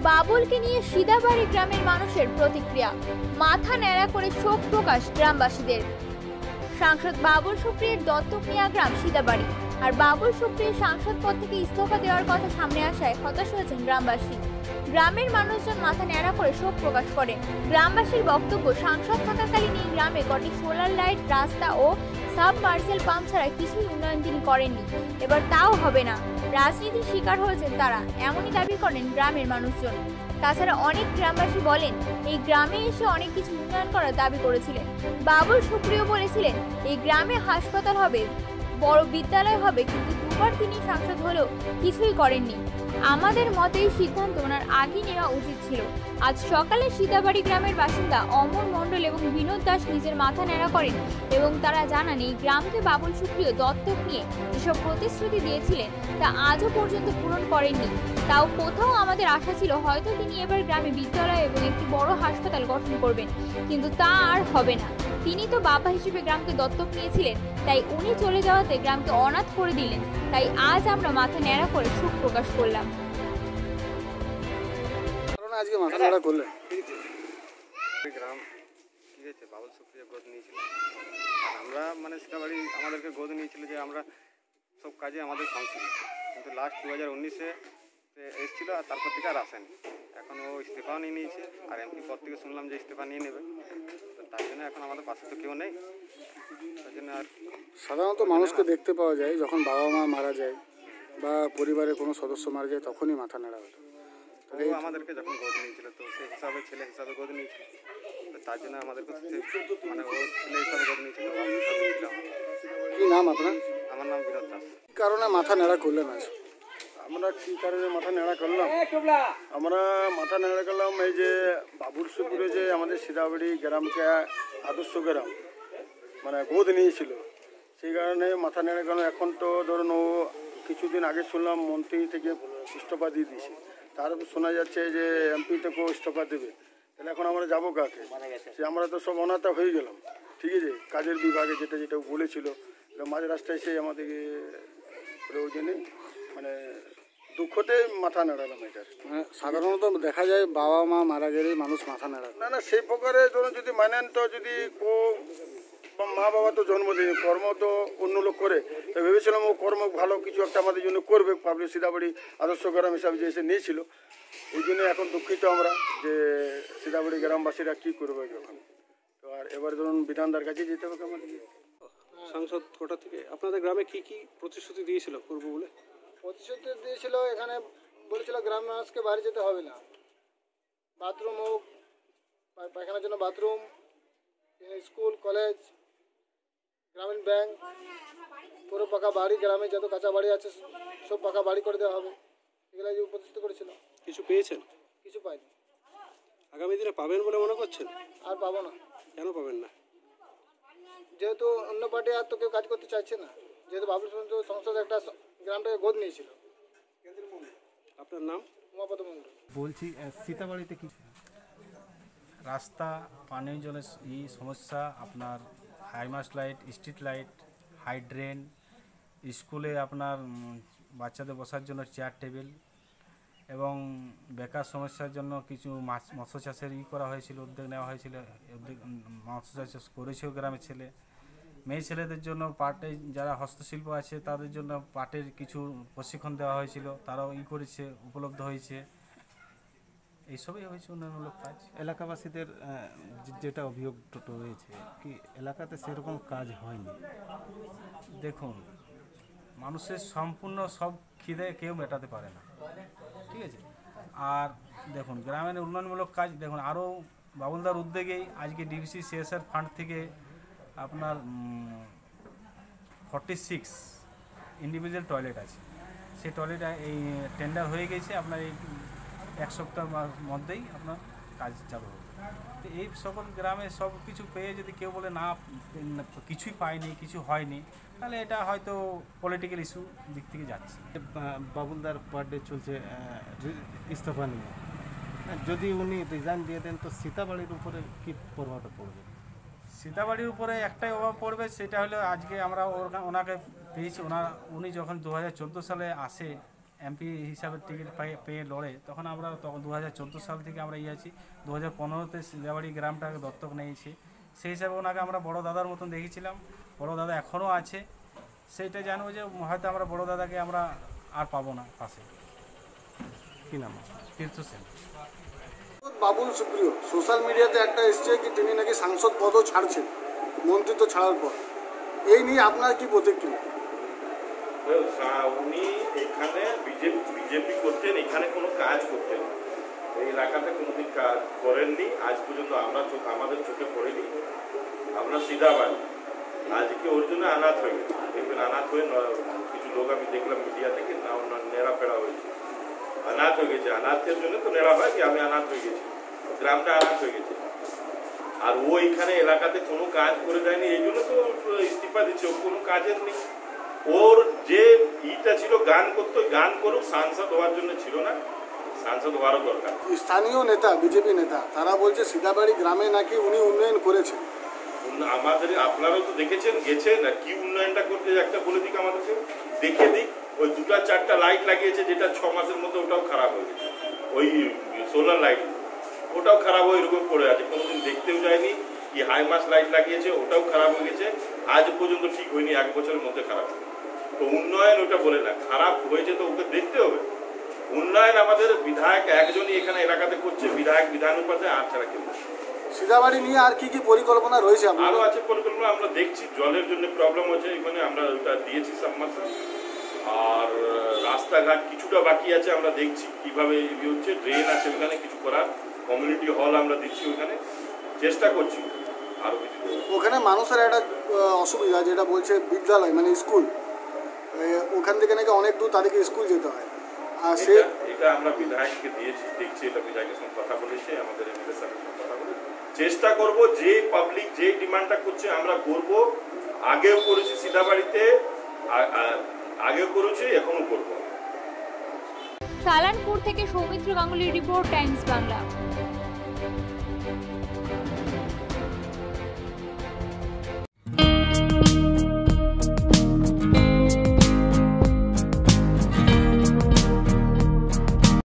বাবুলকে নিয়ে সিদাবাড়ি গ্রামের মানুষের প্রতিক্রিয়া, মাথা ন্যাড়া করে শোক প্রকাশ গ্রামবাসীদের। সাংসদ বাবুল সুপ্রিয়ের দত্তক নেওয়া গ্রাম সিদাবাড়ি, আর বাবুল সুপ্রিয়ের সাংসদ পদ থেকে ইস্তফা দেওয়ার কথা সামনে আসায় হতাশ হয়েছেন গ্রামবাসী। গ্রামের মানুষজন মাথা ন্যাড়া করে শোক প্রকাশ করেন। গ্রামবাসীর বক্তব্য, সাংসদ থাকাকালীন এই গ্রামে কটি সোলার লাইট, রাস্তা ও সাবমার্সেল পাম্প ছাড়া কিছুই উন্নয়ন তিনি করেননি, এবার তাও হবে না। রাজনীতির শিকার হয়েছেন তারা, এমনই দাবি করেন গ্রামের মানুষজন। তাছাড়া অনেক গ্রামবাসী বলেন, এই গ্রামে এসে অনেক কিছু উন্নয়ন করার দাবি করেছিলেন। বাবুল সুপ্রিয় বলেছিলেন এই গ্রামে হাসপাতাল হবে, বড় বিদ্যালয় হবে, কিন্তু দুবার তিনি সাংসদ হলেও কিছুই করেননি। আমাদের মতে এই সিদ্ধান্ত ওনার আগে নেওয়া উচিত ছিল। আজ সকালে সিদাবাড়ি গ্রামের বাসিন্দা অমর মণ্ডল এবং বিনোদ দাস নিজের মাথা ন্যাড়া করেন এবং তারা জানান এই গ্রামকে বাবুল সুপ্রিয় দত্তক নিয়ে যেসব প্রতিশ্রুতি দিয়েছিলেন তা আজও পর্যন্ত পূরণ করেননি। তাও কোথাও আমাদের আশা ছিল হয়তো তিনি এবার গ্রামে বিদ্যালয় এবং একটি বড় হাসপাতাল গঠন করবেন, কিন্তু তা আর হবে না। তিনি তো বাবা হিসেবে গ্রামকে দত্তক নিয়েছিলেন, তাই উনি চলে যাওয়াতে গ্রামকে অনাথ করে দিলেন। তাই আজ আমরা মাথা ন্যাড়া করে শোক প্রকাশ করলাম। আজকে মাথা ন্যাড়া করলেন, গ্রাম কি হয়েছে, বাবুল সুপ্রিয়া গোদ নিয়েছিল। আমরা মানে সিতাবাড়ি আমাদেরকে গোদ নিয়েছিল যে আমরা সব কাজে আমাদের সংশ্লিষ্ট, কিন্তু লাস্ট 2019-এ এসেছিল আর তারপর থেকে আর আসেনি। এখন ও ইস্তফাও নিয়ে নিয়েছে, আর এমপি পদ থেকে শুনলাম যে ইস্তফা নিয়ে নেবে। তো তাই জন্য এখন আমাদের পাশে তো কেউ নেই, তাই জন্য আর সাধারণত মানুষকে দেখতে পাওয়া যায় যখন বাবা মা মারা যায় বা পরিবারের কোনো সদস্য মারা যায় তখনই মাথা ন্যাড়া হয়। ও আমাদেরকে যখন গোদ নিয়েছিল তো সেই হিসাবে ছেলে হিসাবে গোদ নিয়েছিল, তো তার জন্য আমাদেরকে মানে ও ছেলে হিসাবে গোদ নিয়েছিল। কি নাম আপনার? আমার নাম বিনোদ দাস। কি কারণে মাথা ন্যাড়া করলেন আজ? আমরা কী কারণে মাথা ন্যাড়া করলাম? আমরা মাথা ন্যাড়া করলাম এই যে বাবুল সুপুরে যে আমাদের সিদাবাড়ি গ্রামকে আদর্শ গ্রাম মানে গোদ নিয়েছিল, সেই কারণে মাথা ন্যাড়া করলাম। এখন তো ধরুন ও কিছুদিন আগে শুনলাম মন্ত্রী থেকে ইস্তফা দিয়ে দিয়েছে, তারপর শোনা যাচ্ছে যে এমপি থেকেও ইস্তফা দেবে। তাহলে এখন আমরা যাবো কাকে? সে আমরা তো সব অনাথা হয়ে গেলাম, ঠিক আছে। কাজের বিভাগে যেটা যেটা বলেছিল মাঝ রাস্তায় সেই আমাদেরকে ওই জন্যে মানে দুঃখতে মাথা নাড়ালাম। এটার সাধারণত দেখা যায় বাবা মা মারা গেলেই মানুষ মাথা নাড়ায়। না না, সেই প্রকারে ধরুন যদি মানেন তো যদি মা বাবা তো জন্মদিন কর্ম তো অন্য লোক করে, তো ভেবেছিলাম ও কর্ম ভালো কিছু একটা আমাদের জন্য করবে, পাবলিক সিদাবাড়ি আদর্শ গ্রাম হিসাবে যে এসে নিয়েছিল। এই জন্য এখন দুঃখিত আমরা যে সিদাবাড়ি গ্রামবাসীরা কী করবে যখন। তো আর এবার ধরুন বিধানদার কাছে যেতে হবে আমাদেরকে। সাংসদ কোটা থেকে আপনাদের গ্রামে কি কি প্রতিশ্রুতি দিয়েছিল করবো বলে? প্রতিশ্রুতি দিয়েছিল, এখানে বলেছিল গ্রামের মানুষকে বাইরে যেতে হবে না, বাথরুম হোক, পায়খানার জন্য bathroom, school, college, Grameen bank, পুরো পাকা বাড়ি, গ্রামে যত কাঁচা বাড়ি আছে সব পাকা বাড়ি করে দেওয়া হবে, এগুলো যে প্রতিশ্রুতি করেছিল। কিছু পেয়েছেন? কিছু পাইনি। আগামী দিনে পাবেন বলে মনে করছেন? আর পাবো না। কেন পাবেন না? যেহেতু অন্য পার্টি আর তো কেউ কাজ করতে চাইছে না, যেহেতু বাবুল সংসদ একটা গ্রামটাকে গোদ নিয়েছিল। আপনার নাম? উমাপদ মন্ডল। বলছি সীতাবাড়িতে কি রাস্তা, পানীয় জলের সমস্যা, আপনার high mast light, street light, high drain, স্কুলে আপনার বাচ্চাদের বসার জন্য চেয়ার টেবিল এবং বেকার সমস্যার জন্য কিছু মৎস্য চাষের করা হয়েছিল, উদ্যোগ নেওয়া হয়েছিল। মৎস্য চাষ করেছেও গ্রামের ছেলে, মেয়ে ছেলেদের জন্য পাটে যারা হস্তশিল্প আছে তাদের জন্য পাটের কিছু প্রশিক্ষণ দেওয়া হয়েছিল, তারাও করেছে, উপলব্ধ হয়েছে। এইসবই হয়েছে উন্নয়নমূলক কাজ। এলাকাবাসীদের যেটা অভিযোগ রয়েছে কি এলাকাতে সেরকম কাজ হয়নি। দেখুন, মানুষের সম্পূর্ণ সব খিদে কেউ মেটাতে পারে না, ঠিক আছে। আর দেখুন গ্রামের উন্নয়নমূলক কাজ দেখুন আরও বাবুলদার উদ্যোগেই আজকে ডিবিসি সিএসআর ফান্ড থেকে আপনার 46 ইন্ডিভিজুয়াল টয়লেট আছে, সেই টয়লেট এই টেন্ডার হয়ে গেছে। আপনার এই এক সপ্তাহের মধ্যেই আপনার কাজ চালু হবে। তো এই সকল গ্রামে সব কিছু পেয়ে যদি কেউ বলে না কিছুই পায়নি, কিছু হয়নি, তাহলে এটা হয়তো পলিটিক্যাল ইস্যু দিক থেকে যাচ্ছে। বাবুলদার বার্থডে চলছে ইস্তফা নিয়ে, যদি উনি রিজাইন দিয়ে দেন তো সীতাবাড়ির উপরে কী প্রভাবটা পড়বে? সীতাবাড়ির উপরে একটাই প্রভাব পড়বে, সেটা হলো আজকে আমরা ওনাকে পেয়েছি। উনি যখন 2014 সালে আসে এমপি হিসাবে টিকিট পেয়ে লড়ে, তখন আমরা 2014 সাল থেকে আমরা আছি। 2015-তে সিদাবাড়ি গ্রামটাকে দত্তক নিয়েছি। সেই হিসাবে ওনাকে আমরা বড় দাদার মতন দেখেছিলাম। বড় দাদা এখনও আছে। সেইটা জানবো যে হয়তো আমরা বড় দাদাকে আমরা আর পাবো না পাশে। কী নাম? তীর্থ সেন। বাবুল সুপ্রিয় সোশ্যাল মিডিয়াতে একটা এসছে কি তিনি নাকি সাংসদ পদও ছাড়ছেন মন্ত্রিত্ব ছাড়ার পর, এই নিয়ে আপনার কি প্রতিক্রিয়া? উনি এখানে বিজেপি করতেন, এখানে কোনো কাজ করতেন, এই এলাকাতে কোনোদিন কাজ করেননি আজ পর্যন্ত, আমাদের চোখে পড়েনি। আমরা সিদাবাড়ি আজকে ওর জন্য অনাথ হয়ে গেছে। দেখবেন অনাথ হয়ে কিছু লোক আমি দেখলাম মিডিয়া থেকে নেড়া ফেরা হয়েছে, অনাথ হয়ে গেছে। অনাথের জন্য তো নেড়া হয় কি আমি অনাথ হয়ে গেছি, গ্রামটা অনাথ হয়ে গেছে। আর ও এখানে এলাকাতে কোনো কাজ করে দেয়নি, এই জন্য তো ইস্তিফা দিচ্ছে। ও কোনো কাজের নেই। ওর যে ইটা ছিল গান করতো, গান করুক, সাংসদ হওয়ার জন্য ছিল না, সাংসদ হওয়ারও দরকার। স্থানীয় নেতা বিজেপি নেতা তারা বলছে সিদাবাড়ি গ্রামে নাকি উনি উন্নয়ন করেছেন। আমাদের আপনারাও তো দেখেছেন, গেছেন, আর কি উন্নয়নটা করতে একটা বলে দিক আমাদেরকে, দেখে দিক। ওই 2-4টা লাইট লাগিয়েছে যেটা 6 মাসের মধ্যে, ওটাও খারাপ হয়ে গেছে। ওই সোলার লাইট ওটাও খারাপ হয়ে এরকম পড়ে আছে, কোনোদিন দেখতেও যায়নি। কি হাইমাস লাইট লাগিয়েছে ওটাও খারাপ হয়ে গেছে, আজ পর্যন্ত ঠিক হয়নি, 1 বছরের মধ্যে খারাপ। তো উন্নয়ন ওটা বলে না, খারাপ হয়েছে তো ওকে দেখতে হবে। উন্নয়ন আমাদের বিধায়ক একজনই এখানে এলাকাতে করছে, বিধায়ক বিধান উপাধ্যায়, আর ছাড়া কেউ। সিদাবাড়ি নিয়ে আর কি কি পরিকল্পনা রয়েছে? আরো আছে পরিকল্পনা, আমরা দেখছি। জলের জন্য প্রবলেম হচ্ছে এখানে, আমরা ওটা দিয়েছি সাবমার্সাল। আর রাস্তাঘাট কিছুটা বাকি আছে, আমরা দেখছি কিভাবে ইয়ে হচ্ছে। ড্রেন আছে ওখানে কিছু করার, কমিউনিটি হল আমরা দিচ্ছি ওখানে, চেষ্টা করছি আরো কিছু। ওখানে মানুষের একটা অসুবিধা যেটা বলছে বিদ্যালয় মানে স্কুল, ওখান থেকে নাকি অনেক দূর তাদেরকে স্কুল যেতে হয়। আর এটা আমরা বিধায়ককে দিয়েছি, দেখছি। এটা বিধায়কের সঙ্গে কথা বলেছে, আমাদের এমএলএর সঙ্গে কথা বলে চেষ্টা করব। যে পাবলিক যে ডিমান্ডটা করছে আমরা করব। আগেও করেছি সিদাবাড়িতে, আগেও করেছি, এখনো করব। সালানপুর থেকে সৌমিত্র গাঙ্গুলির রিপোর্ট, টাইমস বাংলা।